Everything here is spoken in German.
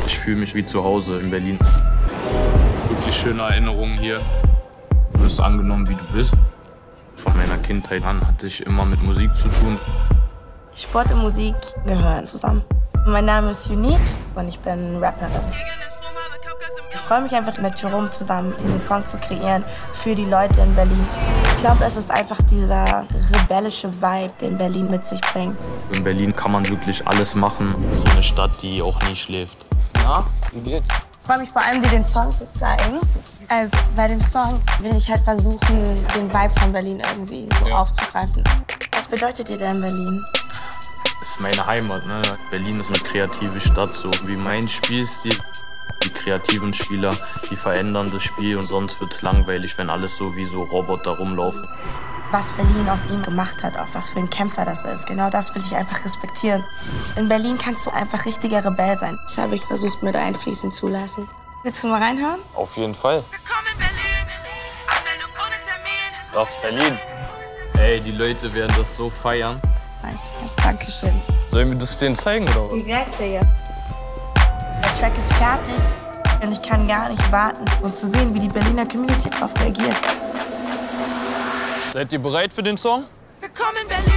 Ich fühle mich wie zu Hause in Berlin. Wirklich schöne Erinnerungen hier. Du wirst angenommen, wie du bist. Von meiner Kindheit an hatte ich immer mit Musik zu tun. Sport und Musik gehören zusammen. Mein Name ist Unique und ich bin Rapperin. Ich freue mich einfach, mit Jerome zusammen diesen Song zu kreieren für die Leute in Berlin. Ich glaube, es ist einfach dieser rebellische Vibe, den Berlin mit sich bringt. In Berlin kann man wirklich alles machen. So eine Stadt, die auch nie schläft. Na, wie geht's? Ich freue mich vor allem, dir den Song zu zeigen. Also bei dem Song will ich halt versuchen, den Vibe von Berlin irgendwie so aufzugreifen. Was bedeutet dir denn Berlin? Das ist meine Heimat, ne? Berlin ist eine kreative Stadt, so wie mein Spielstil. Die kreativen Spieler, die verändern das Spiel und sonst wird es langweilig, wenn alles so wie so Roboter rumlaufen. Was Berlin aus ihm gemacht hat, auch was für ein Kämpfer das ist, genau das will ich einfach respektieren. In Berlin kannst du einfach richtiger Rebell sein. Das habe ich versucht mit einfließen zu lassen. Willst du mal reinhören? Auf jeden Fall. Willkommen in Berlin, Anmeldung ohne Termin. Das ist Berlin. Ey, die Leute werden das so feiern. Nice, danke schön. Sollen wir das denen zeigen, oder was? Direkt, Digga. Der Track ist fertig und ich kann gar nicht warten, um zu sehen, wie die Berliner Community darauf reagiert. Seid ihr bereit für den Song? Willkommen in Berlin.